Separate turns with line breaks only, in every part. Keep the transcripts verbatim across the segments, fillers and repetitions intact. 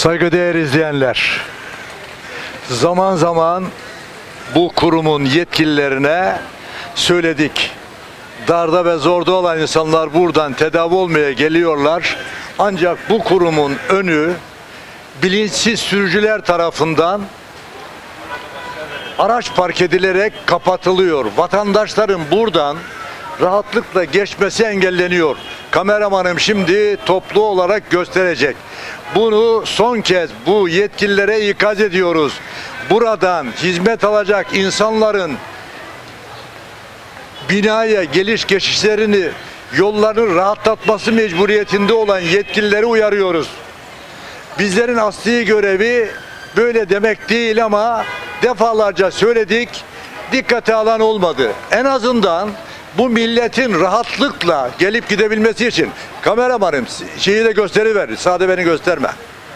Saygıdeğer izleyenler, zaman zaman bu kurumun yetkililerine söyledik. Darda ve zorda olan insanlar buradan tedavi olmaya geliyorlar. Ancak bu kurumun önü bilinçsiz sürücüler tarafından araç park edilerek kapatılıyor. Vatandaşların buradan rahatlıkla geçmesi engelleniyor. Kameramanım şimdi toplu olarak gösterecek. Bunu son kez bu yetkililere ikaz ediyoruz. Buradan hizmet alacak insanların binaya geliş geçişlerini, yollarını rahatlatması mecburiyetinde olan yetkilileri uyarıyoruz. Bizlerin asli görevi böyle demek değil ama defalarca söyledik, dikkate alan olmadı. En azından bu milletin rahatlıkla gelip gidebilmesi için kameramanım şeyi de gösteriver, sadece beni gösterme.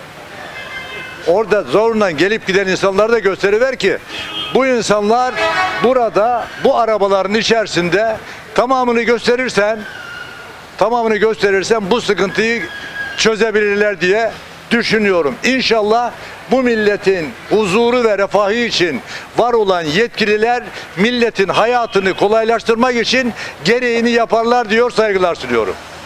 Orada zorla gelip giden insanları da gösteriver ki bu insanlar burada bu arabaların içerisinde tamamını gösterirsen tamamını gösterirsen bu sıkıntıyı çözebilirler diye düşünüyorum. İnşallah bu milletin huzuru ve refahı için var olan yetkililer milletin hayatını kolaylaştırmak için gereğini yaparlar diyor, saygılar sunuyorum.